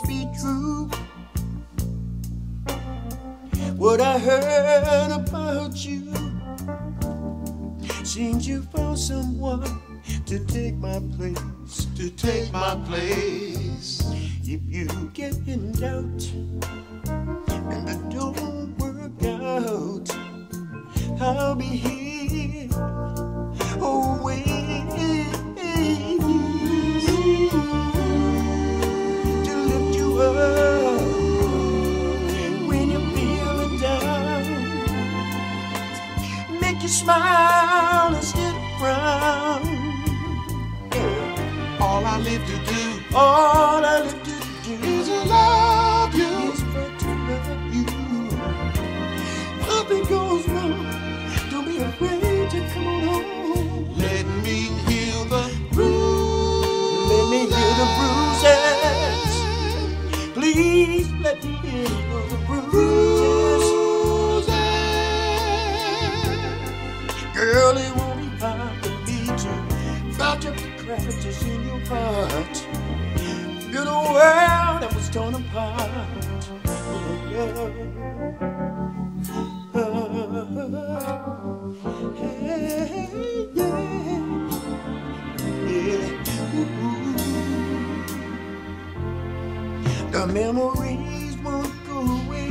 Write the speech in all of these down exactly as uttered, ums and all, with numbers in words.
must be true. What I heard about you, seems you found someone to take my place, to take my place. If you get in doubt and it don't work out, I'll be here, oh wait, to lift you up when you're feeling down, make you smile instead of frown. All I live to do, all I live to do is to love you, is for to love you. Nothing goes wrong, don't be afraid to come on home. Let me heal the bruises. Let me heal the bruises. Please let me heal the bruises. Girl, it won't be hard for me to patch up the cracks in your heart. You're the world that was torn apart. Oh, hey, yeah, yeah. Ooh. The memories won't go away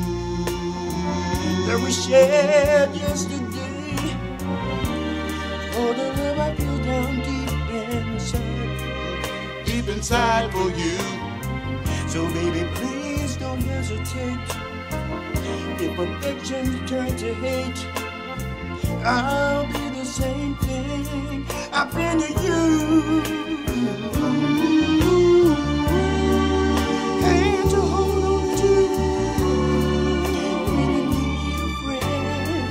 that we shared yesterday. Oh, the love I feel down deep inside, Deep inside for you. so baby, please don't hesitate. If affection turns to hate, I'll be the same thing I've been to you. Hand to hold on to when you need a friend.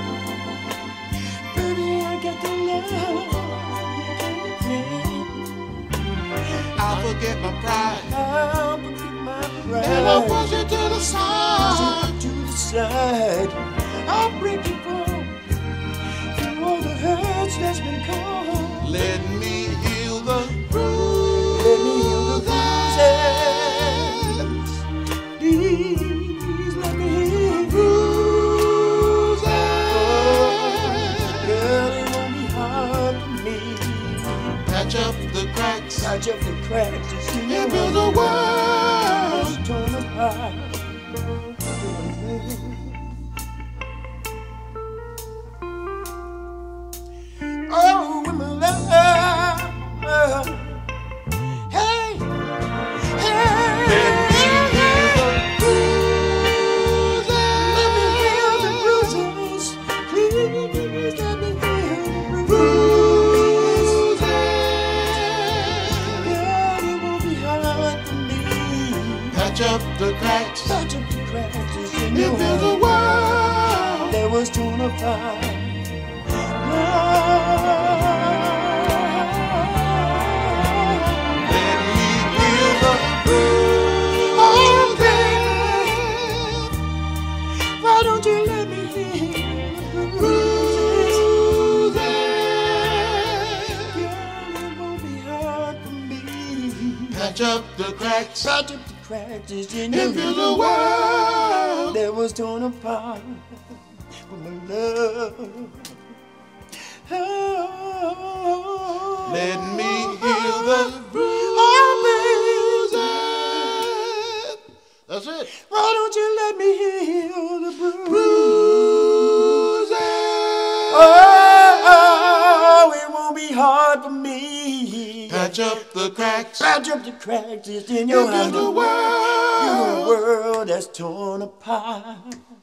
Baby, I got the love you can't. I'll forget my pride, I'll forget my pride, and I'll push it to the side. to the side. I'll break you for through all the hurts that's been caused. Let me heal the Let me heal the bruises. Please let me heal the bruises. Girl, it won't be hard for me. Patch up the cracks, Patch up the cracks that's in your and build a world torn apart. Oh, with my love, hey, hey, Let me heal the bruises. Let me heal the bruises. Please let me heal the bruises. bruises. Girl, it won't be hard for me. Patch up the cracks, Patch up the cracks in and your build a heart world that was torn apart. Let me heal the bruises. Oh, baby, why don't you let me heal the bruises? Girl, it won't be hard for me. Patch up the cracks, Patch up the cracks in your and build a world that was torn apart with my love. Oh, let me heal the bruises. That's it. Why don't you let me heal the bruises? Bruises. Oh, it won't be hard for me. Patch up the cracks, Patch up the cracks in your and build a heart. world Your world that's torn apart.